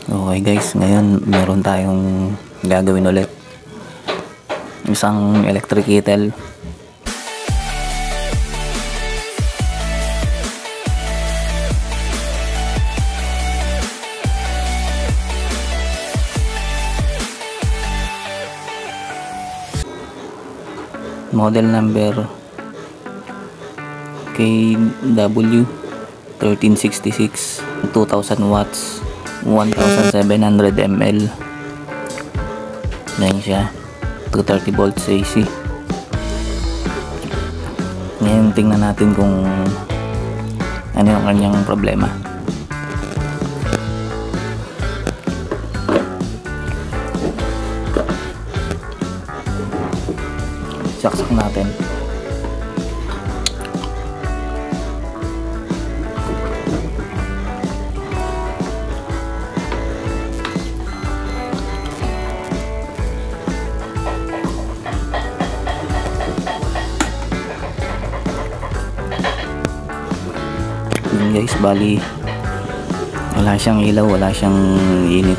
Okay guys, ngayon meron tayong gagawin ulit. Isang electric kettle. Model number KW 1366, 2000 watts, 1700 ml. Ganyan siya, 230 volts AC. Ngayon tingnan natin kung ano yung kanyang problema. Saksak natin. Yun guys, bali wala siyang ilaw, wala siyang init.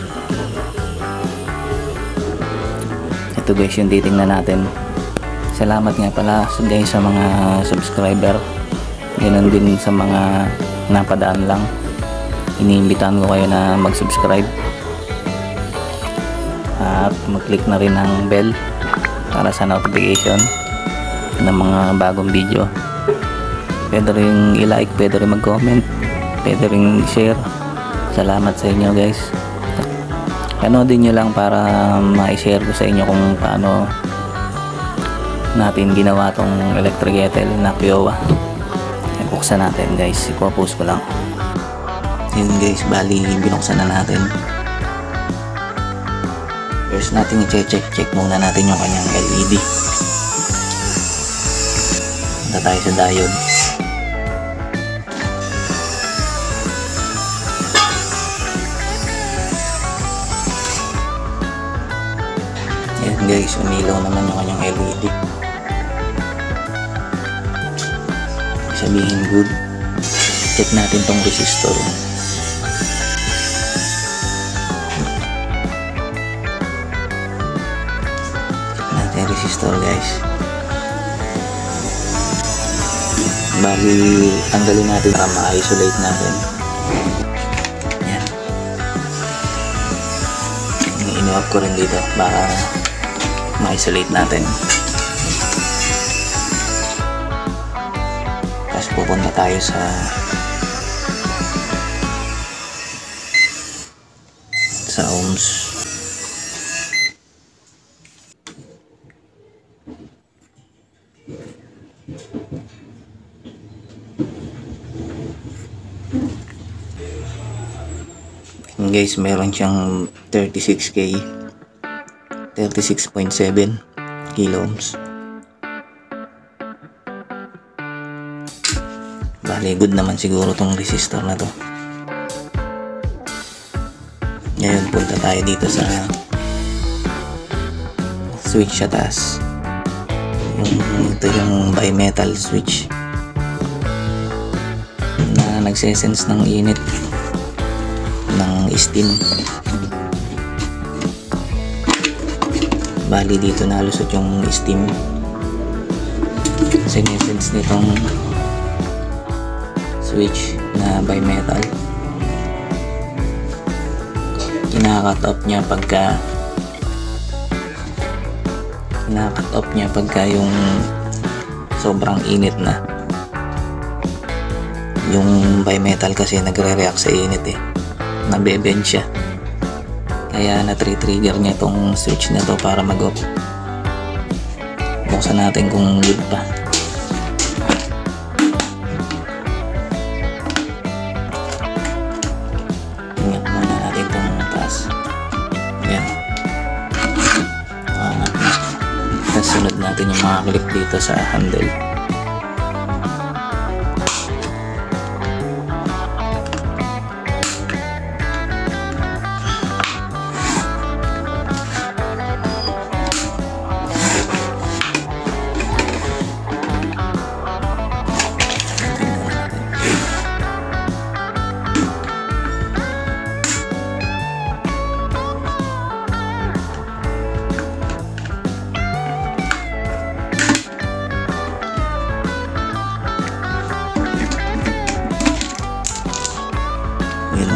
Ito guys yung titingnan natin. Salamat nga pala guys sa mga subscriber, ganoon din sa mga napadaan lang. Iniimbitahan ko kayo na mag-subscribe at mag-click na rin ng bell para sa notification ng mga bagong video. Pwede rin i-like, pwede rin mag-comment, pwede rin i-share. Salamat sa inyo guys. Panoodin nyo lang para ma-share ko sa inyo kung paano natin ginawa tong electric kettle na Kiowa. Buksan natin guys, ipopost ko lang. Yun guys, bali binuksan na natin. First natin i-check muna natin yung kanyang LED. Punta tayo sa diode. Yan guys, umilaw naman yung kanyang LED. Sabihin good. Check natin tong resistor. Check natin resistor guys. Bali tanggalin natin para ma-isolate natin. Yan. Ini-off ko rin dito para ma-isolate natin. Pupunta tayo sa ohms. Guys, meron siyang 36K, 36.7 kilo ohms. Bali, good naman siguro tong resistor na to. Ngayon, punta tayo dito sa switch sa taas. Ito yung bimetal switch na nagsesense ng init ng steam. Bali, dito nalusot yung steam. Sinesense nitong switch na bimetal. Kina-cut off niya pagka yung sobrang init na. Yung bimetal kasi nagre-react sa init nabe-bend siya. Kaya na-trigger niya tong switch na to para mag-off. Buksan natin kung good pa. Sunod natin yung mga clip dito sa handle.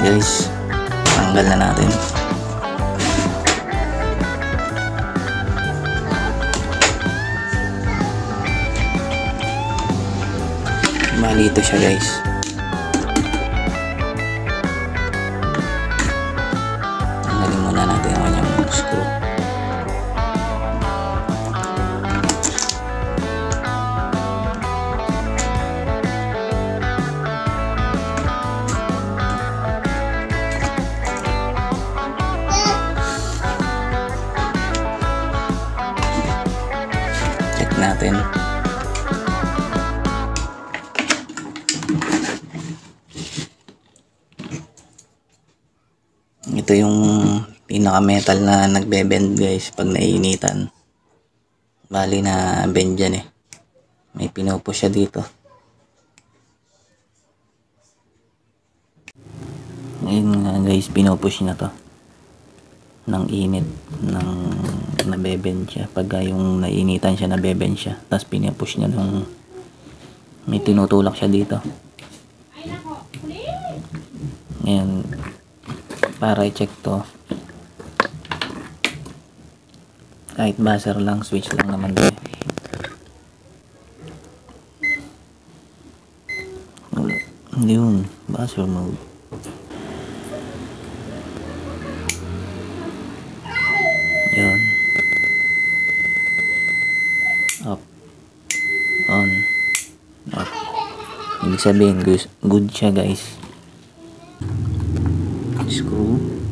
guys, tanggal na natin. Bali ito siya guys. Tanggalin muna natin ang kanyang screw. Check natin. Ito yung pinaka metal na nagbe-bend guys pag naiinitan. Bali na bend yan eh. May pinupush siya dito. Ngayon nga guys, pinupush na to ng init ng nabebend siya. Pag yung naiinitan siya, nabebend siya. Tapos pinupush niya nung may tinutulak siya dito. Ngayon, para i-check to, kahit buzzer lang, switch lang naman din. Yun, buzzer mode. Yun. Up. On. Up. Ibig sabihin, good siya guys. Screw.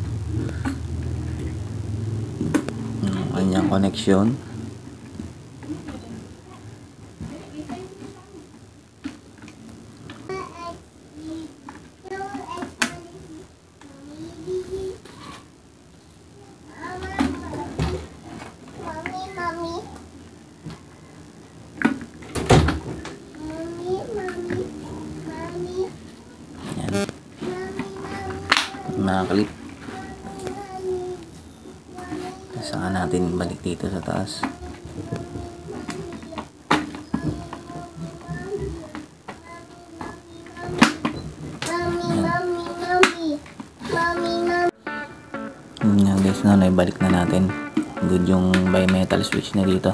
Kanyang connection. Mga clip. Saka natin balik dito sa taas. Yan guys, naibalik na natin. Good yung bimetal switch na dito.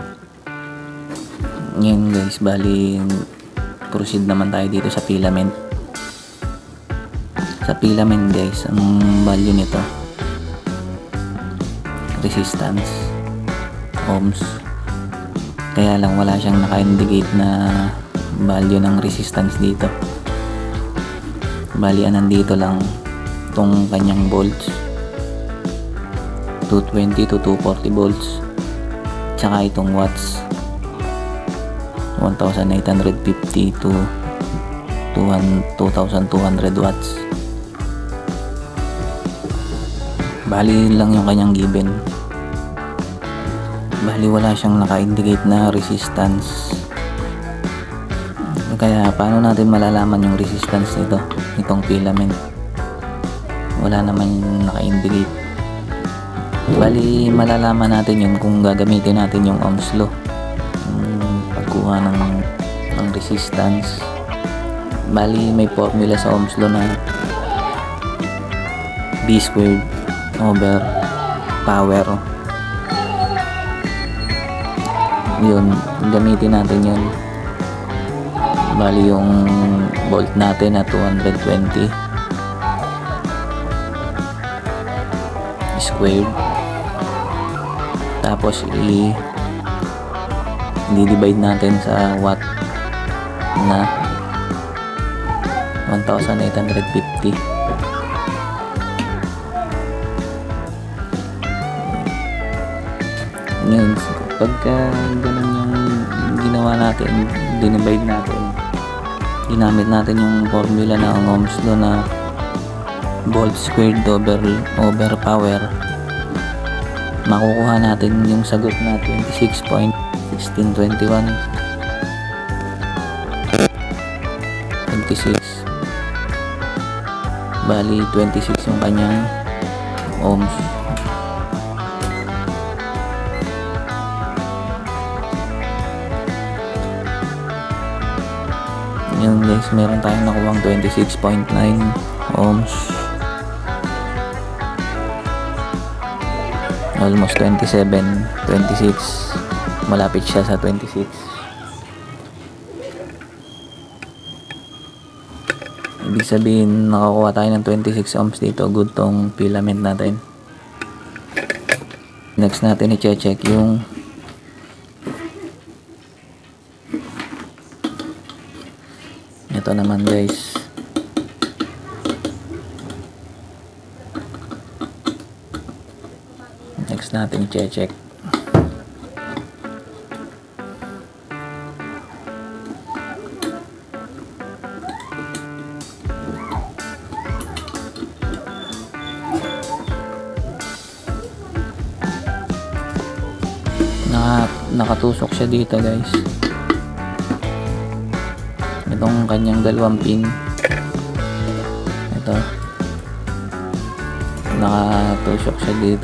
Ngayon guys, bali proceed naman tayo dito sa filament. Sa filament guys, ang value nito, resistance, ohms. Kaya lang wala siyang naka-indicate na value ng resistance dito. Bali nandito lang itong kanyang volts, 220 to 240 volts, tsaka itong watts, 1850 to 2200 watts. Bali lang yung kanyang given. Bali wala siyang naka-indicate na resistance. Kaya paano natin malalaman yung resistance nito, itong filament? Wala naman naka-indicate. Bali malalaman natin yun kung gagamitin natin yung Ohm's law, pagkuha ng resistance. Bali may formula sa Ohm's law na B squared over power. Yun, gamitin natin yun. Bali yung volt natin na 220 squared, tapos i-divide natin sa watt na 1850. Ngayon, pagka ganun yung ginawa natin, dinivide natin, ginamit natin yung formula ng Ohm's law na volt squared over power, makukuha natin yung sagot na 26.1621. 26. Bali 26 yung kanyang ohms. Yun guys, meron tayong nakuwang 26.9 ohms. almost 27, 26, malapit siya sa 26. Ibig sabihin nakakuha tayo ng 26 ohms dito. Good tong filament natin. Next natin i-check yung ito naman guys. Next natin i-check nakatusok siya dito guys. Itong kanyang dalawang pin, ito nakatusok siya dito.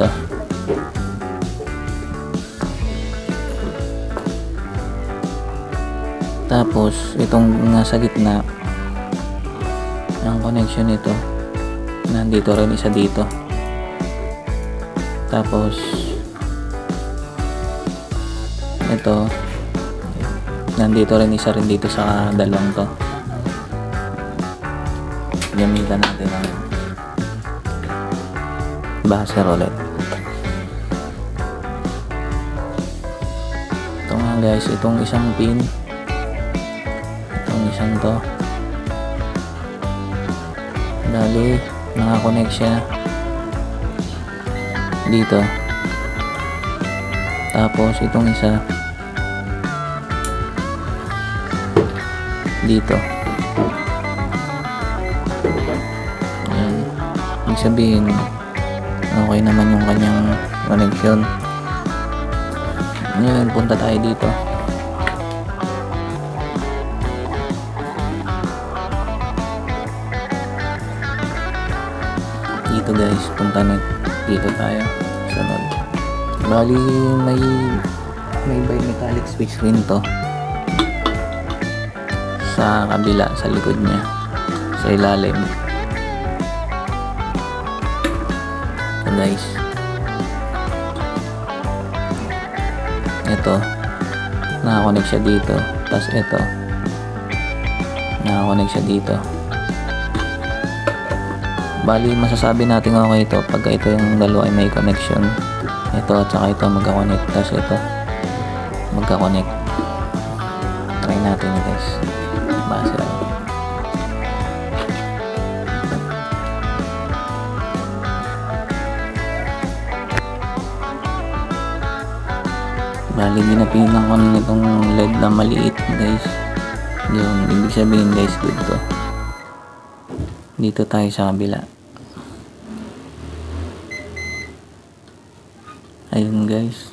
Tapos itong nasa gitna, ang connection nito nandito rin, isa dito. Tapos ito nandito rin, isa rin dito sa dalawang to. Gamitan natin ang buzzer ulit. Ito nga guys, itong isang pin, itong isang to, dali nakakonect siya dito. Tapos itong isa dito. Ayan. Ibig sabihin okay naman yung kanyang connection. Ngayon punta tayo dito. Dito guys, punta na dito tayo. Sunod. Bali may bimetallic switch rin to sa kabila, sa likod niya, sa ilalim. So guys, ito nakakonect siya dito, tapos ito nakakonect siya dito. Bali masasabi natin okay ito pagka ito yung dalawa ay may connection. Ito at saka ito magka-connect, tapos ito magka-connect. Try natin guys. Base lang. Bali ginapinan ko nitong LED na maliit guys. Yun, ibig sabihin guys, good to. Dito tayo sa kabila. Ayun guys,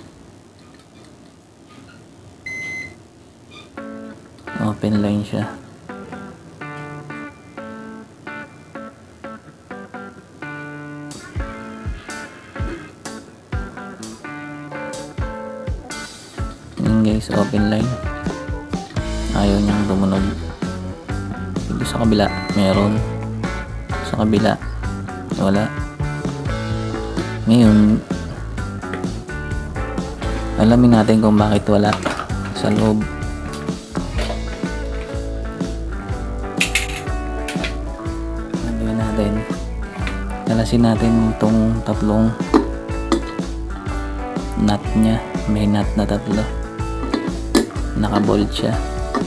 open line siya. Ayun guys, open line. Ayaw niyang tumunog. Dito sa kabila meron, sa kabila wala. Ngayon alamin natin kung bakit wala sa loob. Nagawin natin, kalasin natin itong tatlong nut nya. May nut na tatlo, nakabolt siya.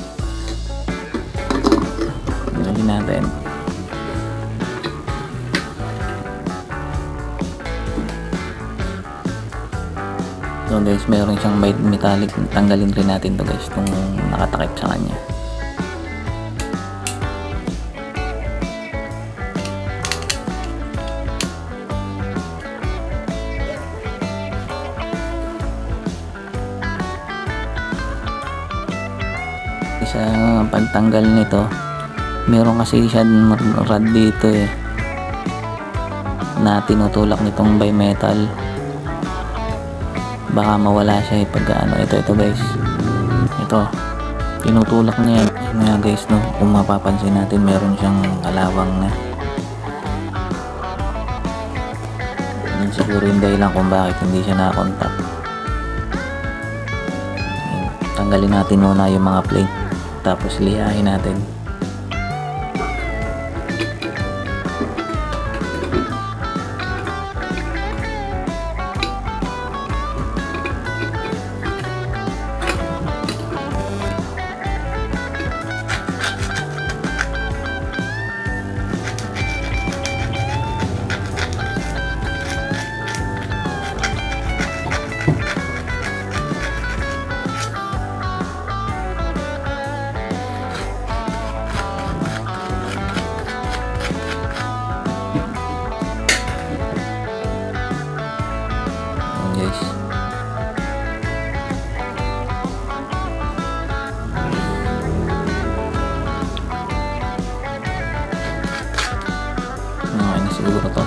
Nagawin natin. So guys, meron siyang metallic. Tanggalin rin natin to guys, itong nakatakip sa kanya. Sa pagtanggal nito, meron kasi siya rod dito na tinutulak nitong bimetal. Baka mawala siya pag ano. Ito guys, ito tinutulak niya yan guys, no? Kung mapapansin natin, meron siyang kalawang na. Yan siguro siguro yung dahilan kung bakit hindi siya nakakontak. Tanggalin natin muna yung mga plate, tapos lihain natin. Guys, okay na siguro to.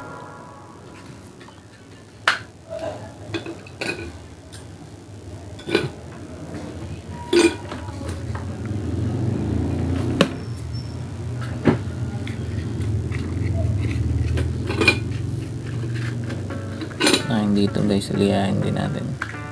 Dito guys, lihain din natin.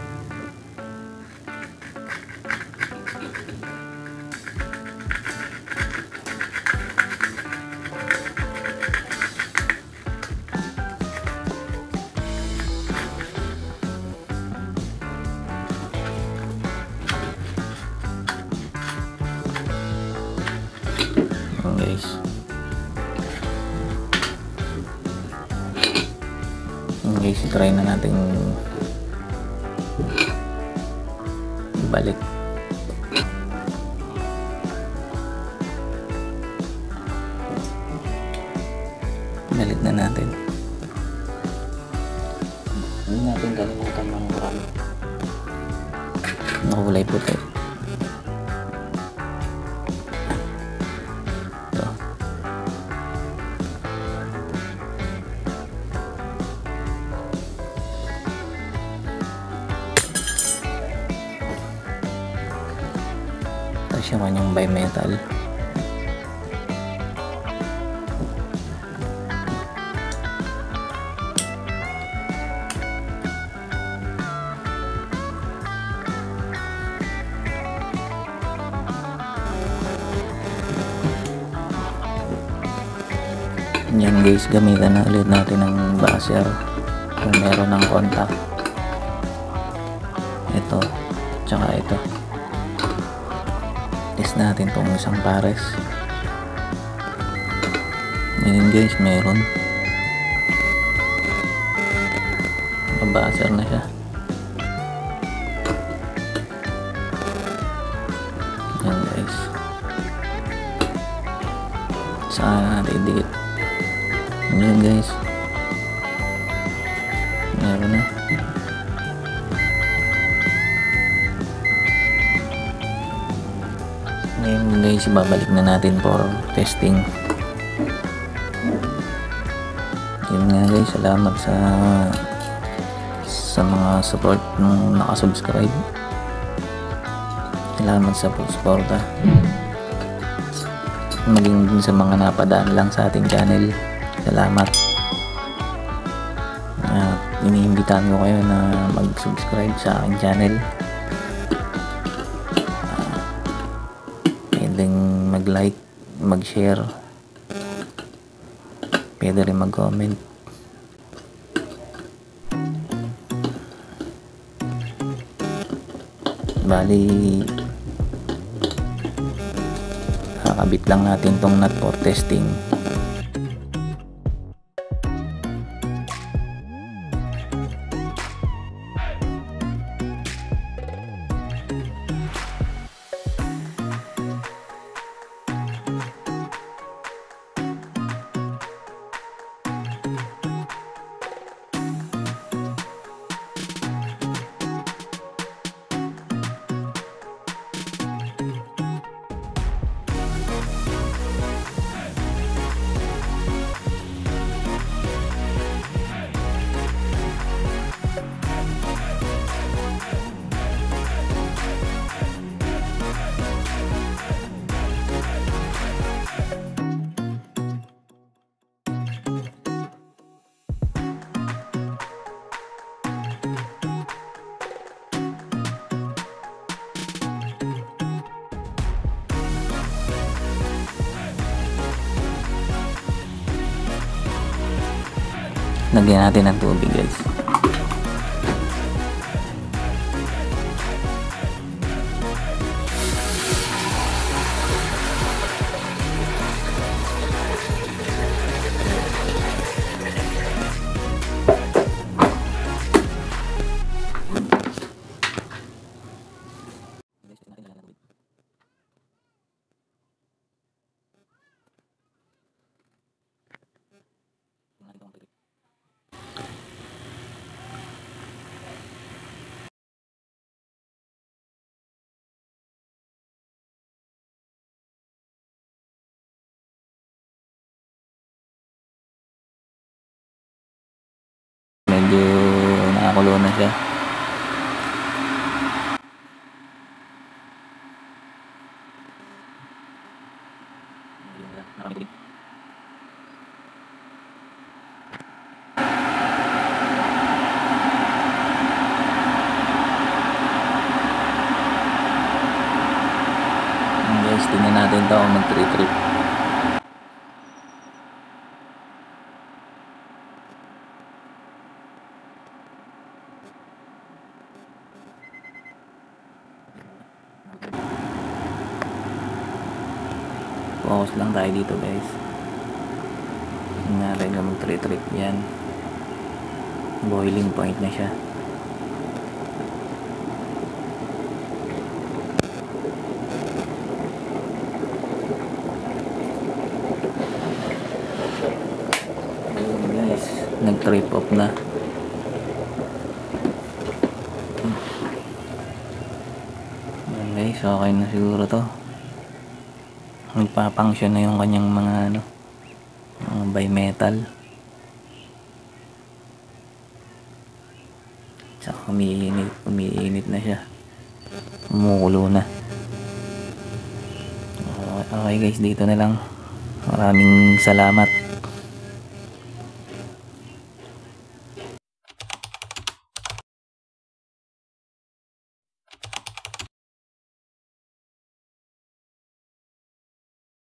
Guys, guys, try na natin balik. Balik na natin. Hindi natin kalimutan ng nakulay puti. Ito. Tapos yung kanyang bimetal. Yan guys, gamitan na ulit natin ng buzzer kung meron ng contact. Ito, tsaka ito. Test natin tong isang pares. Yan guys, meron. Buzzer na siya. Yan guys. Saan natin idikit? Yan guys, meron na. Ngayon guys, babalik na natin for testing. Yun nga guys, salamat sa mga support nung nakasubscribe. Salamat sa suporta, maging sa mga napadaan lang sa ating channel. Salamat. Iniimbitahan ko kayo na mag-subscribe sa aking channel. Pwedeng mag-like, mag-share, pwede rin mag-comment. Bali, kakabit lang natin tong nut for testing. Lagyan natin ng tubig guys. Medyo nakakulo na siya. Guys, tingnan natin ito kung mag-trip. Focus lang tayo dito guys. Tingnan natin kung mag-trip yan. Boiling point na siya. Guys, nag-trip off na. Yan guys, okay na siguro to. Nagpa-function na yung kanyang mga bimetal. Tsaka umiinit na siya. Umukulo na. Okay guys, dito na lang. Maraming salamat.